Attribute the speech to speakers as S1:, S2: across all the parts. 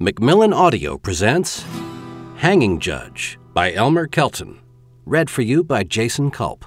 S1: Macmillan Audio presents Hanging Judge by Elmer Kelton, read for you by Jason Culp.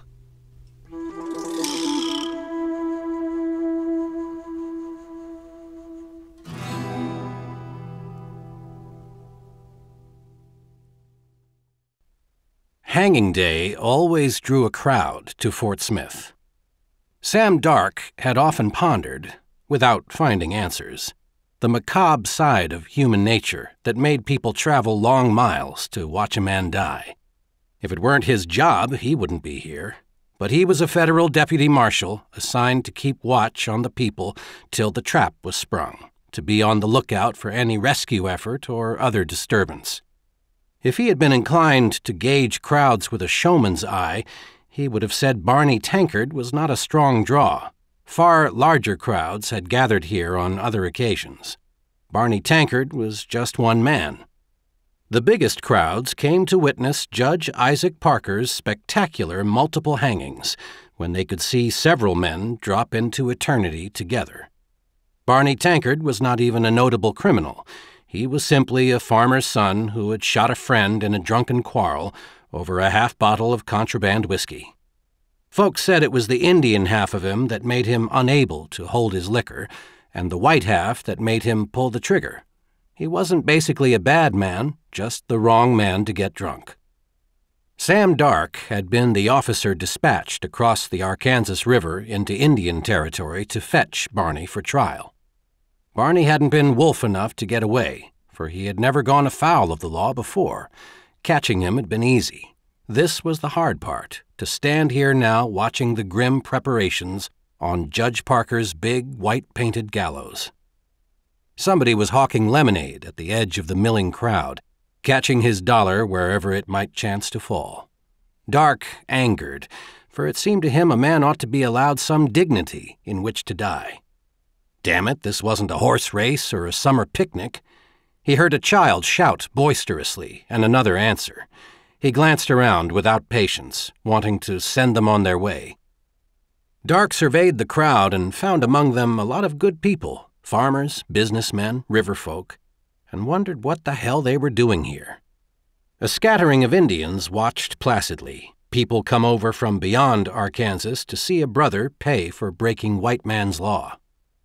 S1: Hanging Day always drew a crowd to Fort Smith. Sam Dark had often pondered, without finding answers, the macabre side of human nature that made people travel long miles to watch a man die. If it weren't his job, he wouldn't be here. But he was a federal deputy marshal assigned to keep watch on the people till the trap was sprung, to be on the lookout for any rescue effort or other disturbance. If he had been inclined to gauge crowds with a showman's eye, he would have said Barney Tankard was not a strong draw. Far larger crowds had gathered here on other occasions. Barney Tankard was just one man. The biggest crowds came to witness Judge Isaac Parker's spectacular multiple hangings, when they could see several men drop into eternity together. Barney Tankard was not even a notable criminal. He was simply a farmer's son who had shot a friend in a drunken quarrel over a half bottle of contraband whiskey. Folks said it was the Indian half of him that made him unable to hold his liquor, and the white half that made him pull the trigger. He wasn't basically a bad man, just the wrong man to get drunk. Sam Dark had been the officer dispatched across the Arkansas River into Indian territory to fetch Barney for trial. Barney hadn't been wolf enough to get away, for he had never gone afoul of the law before. Catching him had been easy. This was the hard part, to stand here now watching the grim preparations on Judge Parker's big white-painted gallows. Somebody was hawking lemonade at the edge of the milling crowd, catching his dollar wherever it might chance to fall. Dark angered, for it seemed to him a man ought to be allowed some dignity in which to die. Damn it, this wasn't a horse race or a summer picnic. He heard a child shout boisterously, and another answer. He glanced around without patience, wanting to send them on their way. Dark surveyed the crowd and found among them a lot of good people, farmers, businessmen, riverfolk, and wondered what the hell they were doing here. A scattering of Indians watched placidly, people come over from beyond Arkansas to see a brother pay for breaking white man's law.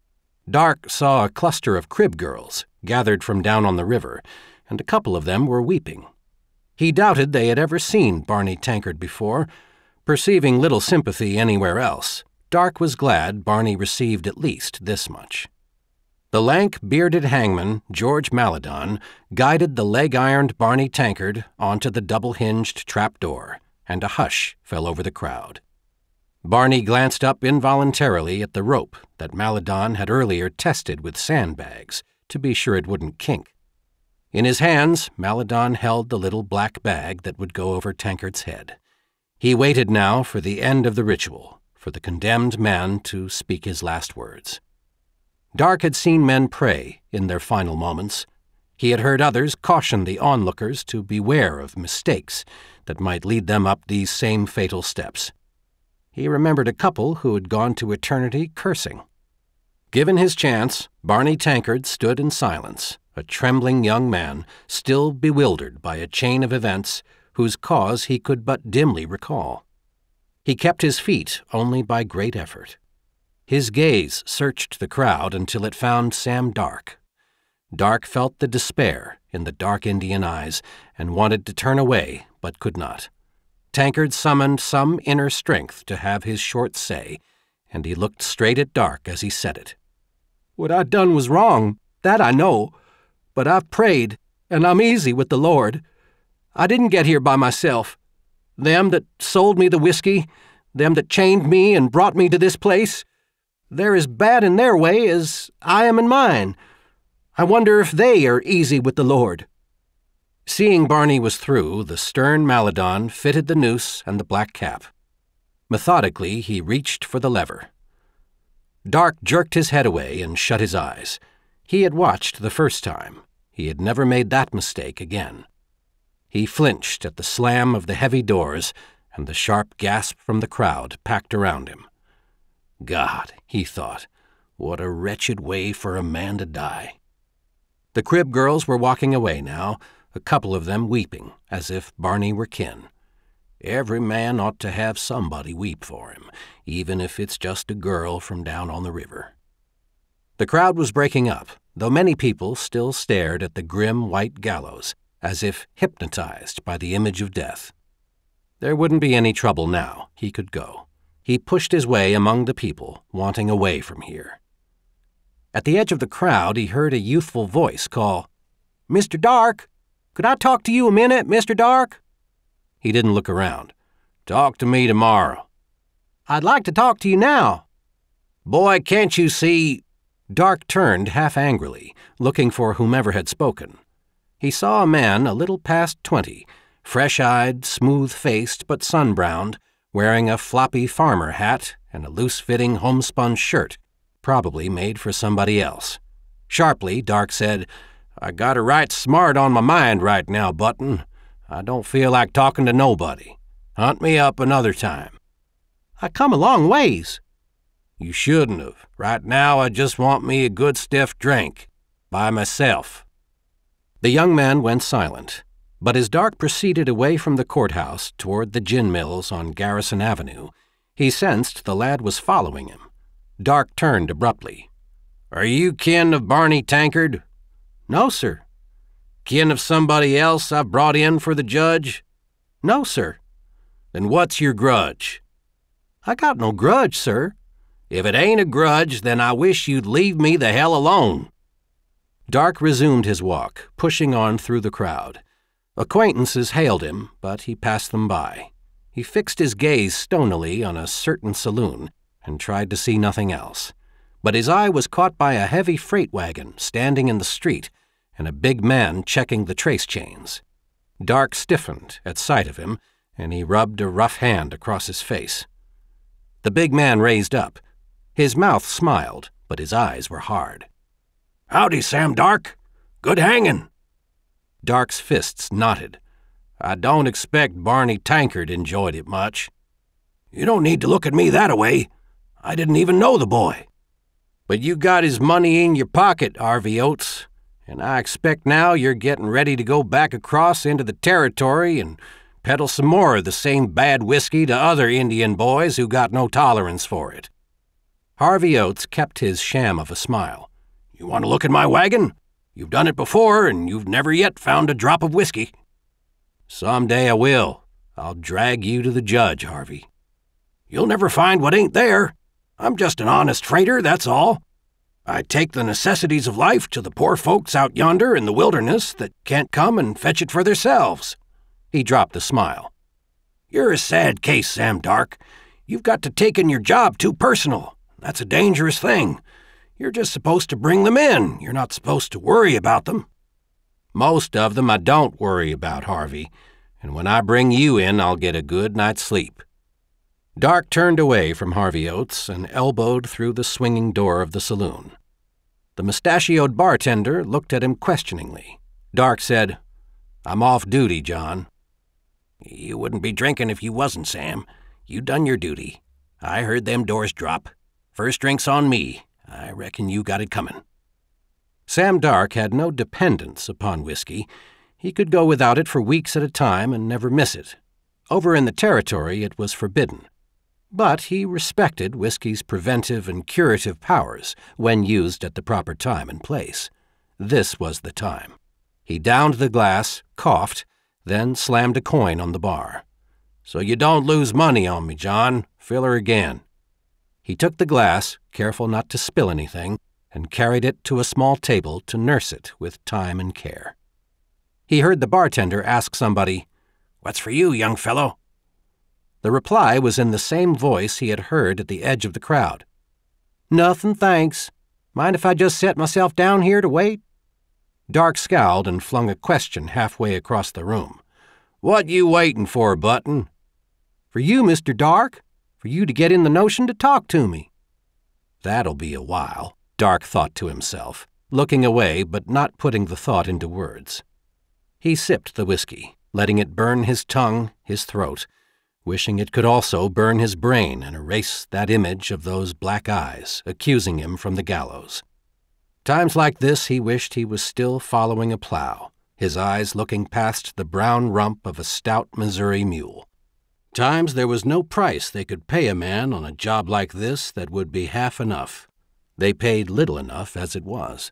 S1: Dark saw a cluster of crib girls gathered from down on the river, and a couple of them were weeping. He doubted they had ever seen Barney Tankard before. Perceiving little sympathy anywhere else, Dark was glad Barney received at least this much. The lank, bearded hangman, George Maladon, guided the leg-ironed Barney Tankard onto the double-hinged trap-door, and a hush fell over the crowd. Barney glanced up involuntarily at the rope that Maladon had earlier tested with sandbags to be sure it wouldn't kink. In his hands, Maladon held the little black bag that would go over Tankard's head. He waited now for the end of the ritual, for the condemned man to speak his last words. Dark had seen men pray in their final moments. He had heard others caution the onlookers to beware of mistakes that might lead them up these same fatal steps. He remembered a couple who had gone to eternity cursing. Given his chance, Barney Tankard stood in silence, a trembling young man, still bewildered by a chain of events whose cause he could but dimly recall. He kept his feet only by great effort. His gaze searched the crowd until it found Sam Dark. Dark felt the despair in the dark Indian eyes and wanted to turn away, but could not. Tankard summoned some inner strength to have his short say, and he looked straight at Dark as he said it. "What I done was wrong, that I know. But I've prayed, and I'm easy with the Lord. I didn't get here by myself. Them that sold me the whiskey, them that chained me and brought me to this place, they're as bad in their way as I am in mine. I wonder if they are easy with the Lord." Seeing Barney was through, the stern Maladon fitted the noose and the black cap. Methodically, he reached for the lever. Dark jerked his head away and shut his eyes. He had watched the first time. He had never made that mistake again. He flinched at the slam of the heavy doors and the sharp gasp from the crowd packed around him. God, he thought, what a wretched way for a man to die. The crib girls were walking away now, a couple of them weeping, as if Barney were kin. Every man ought to have somebody weep for him, even if it's just a girl from down on the river. The crowd was breaking up, though many people still stared at the grim white gallows, as if hypnotized by the image of death. There wouldn't be any trouble now. He could go. He pushed his way among the people, wanting away from here. At the edge of the crowd, he heard a youthful voice call, "Mr. Dark! Could I talk to you a minute, Mr. Dark?" He didn't look around. "Talk to me tomorrow." "I'd like to talk to you now." "Boy, can't you see—" Dark turned half angrily, looking for whomever had spoken. He saw a man a little past 20, fresh-eyed, smooth-faced but sun-browned, wearing a floppy farmer hat and a loose-fitting homespun shirt, probably made for somebody else. Sharply, Dark said, "I got a right smart on my mind right now, Button. I don't feel like talking to nobody. Hunt me up another time." "I come a long ways." "You shouldn't have. Right now I just want me a good stiff drink. By myself." The young man went silent, but as Dark proceeded away from the courthouse toward the gin mills on Garrison Avenue, he sensed the lad was following him. Dark turned abruptly. "Are you kin of Barney Tankard?" "No, sir." "Kin of somebody else I've brought in for the judge?" "No, sir." "Then what's your grudge?" "I got no grudge, sir." "If it ain't a grudge, then I wish you'd leave me the hell alone." Dark resumed his walk, pushing on through the crowd. Acquaintances hailed him, but he passed them by. He fixed his gaze stonily on a certain saloon and tried to see nothing else. But his eye was caught by a heavy freight wagon standing in the street and a big man checking the trace chains. Dark stiffened at sight of him, and he rubbed a rough hand across his face. The big man raised up. His mouth smiled, but his eyes were hard. "Howdy, Sam Dark. Good hanging." Dark's fists knotted. "I don't expect Barney Tankard enjoyed it much." "You don't need to look at me that-a-way. I didn't even know the boy." "But you got his money in your pocket, Harvey Oates, and I expect now you're getting ready to go back across into the territory and peddle some more of the same bad whiskey to other Indian boys who got no tolerance for it." Harvey Oates kept his sham of a smile. "You want to look at my wagon? You've done it before, and you've never yet found a drop of whiskey." "Someday I will. I'll drag you to the judge, Harvey." "You'll never find what ain't there. I'm just an honest freighter, that's all. I take the necessities of life to the poor folks out yonder in the wilderness that can't come and fetch it for theirselves." He dropped a smile. "You're a sad case, Sam Dark. You've got to taken your job too personal. That's a dangerous thing. You're just supposed to bring them in. You're not supposed to worry about them." "Most of them I don't worry about, Harvey, and when I bring you in, I'll get a good night's sleep." Dark turned away from Harvey Oates and elbowed through the swinging door of the saloon. The mustachioed bartender looked at him questioningly. Dark said, "I'm off duty, John." "You wouldn't be drinking if you wasn't, Sam. You done your duty. I heard them doors drop. First drink's on me. I reckon you got it coming." Sam Dark had no dependence upon whiskey. He could go without it for weeks at a time and never miss it. Over in the territory it was forbidden. But he respected whiskey's preventive and curative powers when used at the proper time and place. This was the time. He downed the glass, coughed, then slammed a coin on the bar. "So you don't lose money on me, John. Fill her again." He took the glass, careful not to spill anything, and carried it to a small table to nurse it with time and care. He heard the bartender ask somebody, "What's for you, young fellow?" The reply was in the same voice he had heard at the edge of the crowd. "Nothing, thanks. Mind if I just set myself down here to wait?" Dark scowled and flung a question halfway across the room. "What you waiting for, Button?" "For you, Mr. Dark. For you to get in the notion to talk to me." "That'll be a while," Dark thought to himself, looking away but not putting the thought into words. He sipped the whiskey, letting it burn his tongue, his throat, wishing it could also burn his brain and erase that image of those black eyes accusing him from the gallows. Times like this he wished he was still following a plow, his eyes looking past the brown rump of a stout Missouri mule. Times there was no price they could pay a man on a job like this that would be half enough. They paid little enough as it was.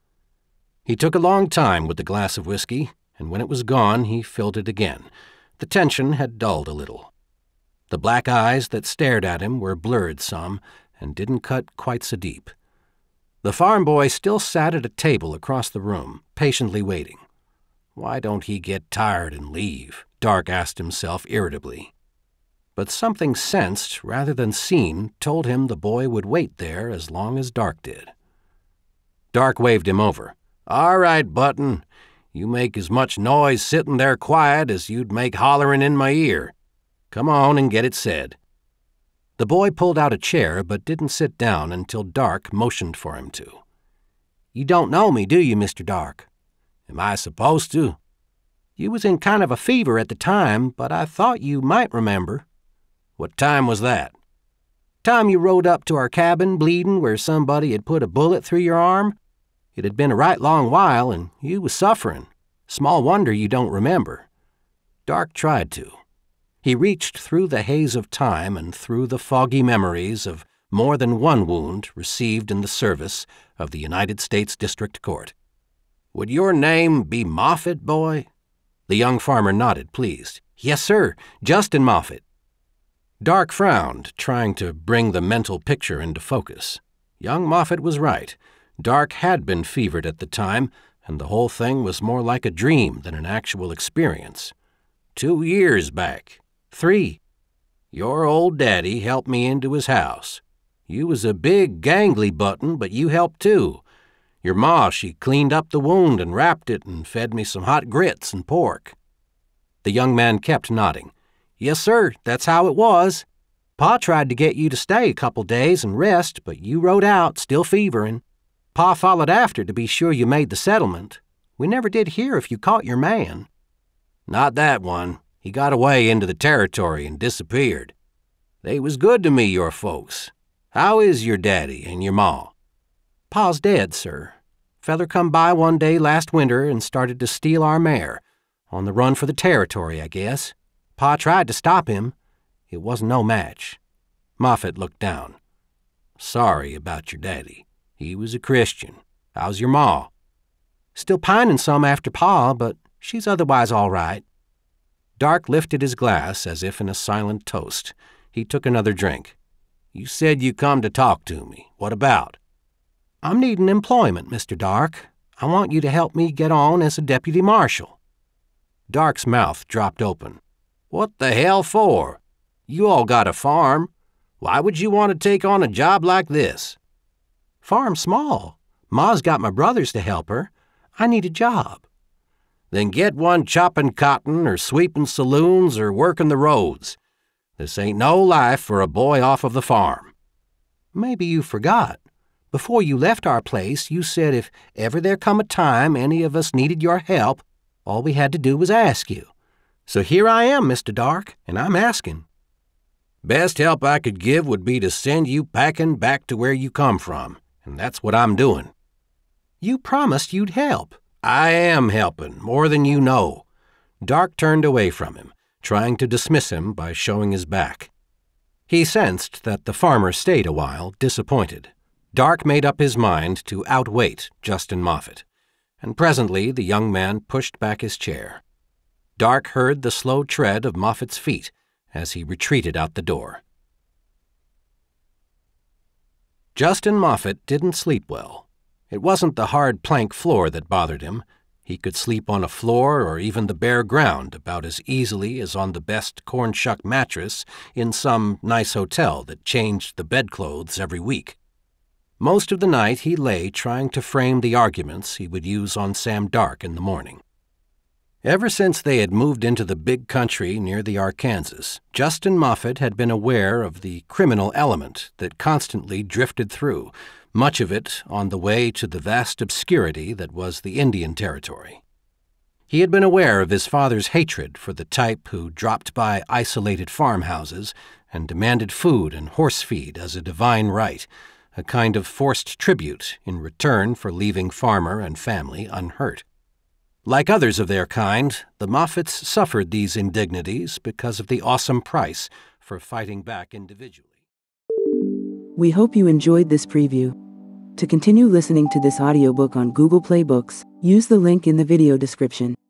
S1: He took a long time with the glass of whiskey, and when it was gone he filled it again. The tension had dulled a little. The black eyes that stared at him were blurred some and didn't cut quite so deep. The farm boy still sat at a table across the room, patiently waiting. Why don't he get tired and leave? Dark asked himself irritably. But something sensed rather than seen told him the boy would wait there as long as Dark did. Dark waved him over. "All right, Button. You make as much noise sitting there quiet as you'd make hollering in my ear. Come on and get it said." The boy pulled out a chair but didn't sit down until Dark motioned for him to. "You don't know me, do you, Mr. Dark?" "Am I supposed to?" "You was in kind of a fever at the time, but I thought you might remember." "What time was that?" "Time you rode up to our cabin bleeding where somebody had put a bullet through your arm. It had been a right long while, and you was suffering. Small wonder you don't remember." Dark tried to. He reached through the haze of time and through the foggy memories of more than one wound received in the service of the United States District Court. "Would your name be Moffitt, boy?" The young farmer nodded, pleased. "Yes, sir, Justin Moffitt." Dark frowned, trying to bring the mental picture into focus. Young Moffitt was right. Dark had been fevered at the time, and the whole thing was more like a dream than an actual experience. 2 years back. 3. Your old daddy helped me into his house. You was a big, gangly Button, but you helped too. Your ma, she cleaned up the wound and wrapped it and fed me some hot grits and pork." The young man kept nodding. "Yes, sir, that's how it was. Pa tried to get you to stay a couple days and rest, but you rode out, still fevering. Pa followed after to be sure you made the settlement. We never did hear if you caught your man." "Not that one. He got away into the territory and disappeared. They was good to me, your folks. How is your daddy and your ma?" "Pa's dead, sir. Feller come by one day last winter and started to steal our mare. On the run for the territory, I guess. Pa tried to stop him. It wasn't no match." Moffitt looked down. "Sorry about your daddy. He was a Christian. How's your ma?" "Still pining some after Pa, but she's otherwise all right." Dark lifted his glass as if in a silent toast. He took another drink. "You said you come to talk to me. What about?" "I'm needing employment, Mr. Dark. I want you to help me get on as a deputy marshal." Dark's mouth dropped open. "What the hell for? You all got a farm. Why would you want to take on a job like this?" "Farm's small. Ma's got my brothers to help her. I need a job." "Then get one chopping cotton or sweeping saloons or working the roads. This ain't no life for a boy off of the farm." "Maybe you forgot. Before you left our place, you said if ever there come a time any of us needed your help, all we had to do was ask you. So here I am, Mr. Dark, and I'm asking." "Best help I could give would be to send you packing back to where you come from, and that's what I'm doing." "You promised you'd help." "I am helping, more than you know." Dark turned away from him, trying to dismiss him by showing his back. He sensed that the farmer stayed a while, disappointed. Dark made up his mind to outwait Justin Moffitt, and presently the young man pushed back his chair. Dark heard the slow tread of Moffitt's feet as he retreated out the door. Justin Moffitt didn't sleep well. It wasn't the hard plank floor that bothered him. He could sleep on a floor or even the bare ground about as easily as on the best corn-shuck mattress in some nice hotel that changed the bedclothes every week. Most of the night he lay trying to frame the arguments he would use on Sam Dark in the morning. Ever since they had moved into the big country near the Arkansas, Justin Moffitt had been aware of the criminal element that constantly drifted through, much of it on the way to the vast obscurity that was the Indian Territory. He had been aware of his father's hatred for the type who dropped by isolated farmhouses and demanded food and horse feed as a divine right, a kind of forced tribute in return for leaving farmer and family unhurt. Like others of their kind, the Moffitts suffered these indignities because of the awesome price for fighting back individually.
S2: We hope you enjoyed this preview. To continue listening to this audiobook on Google Play Books, use the link in the video description.